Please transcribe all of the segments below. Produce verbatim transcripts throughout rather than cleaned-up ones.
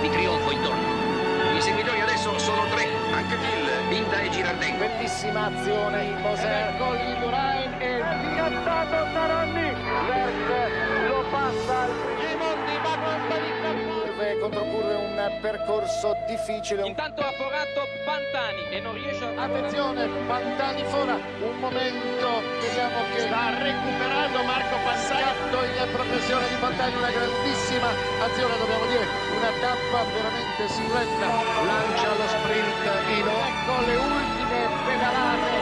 di trionfo intorno. I seguitori adesso sono tre, anche Bill, Binda e Girardengo. Bellissima azione in Moser con l'Indurain e schiattato Taranni. Vert lo passa al Gimondi, ma quanta di curve contro curve, un percorso difficile. Intanto ha forato Pantani e non riesce a... Attenzione, Pantani fora, un momento, vediamo che sta recuperando Marco Pantani in progressione di Pantani, una grandissima azione, dobbiamo dire, una tappa veramente silenta, lancia lo sprint Ino, ecco le ultime pedalate.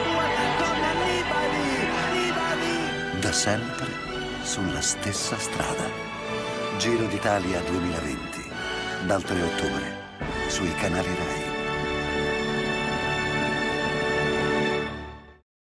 Da sempre sulla stessa strada. Giro d'Italia duemilaventi, dal tre ottobre, sui canali Rai.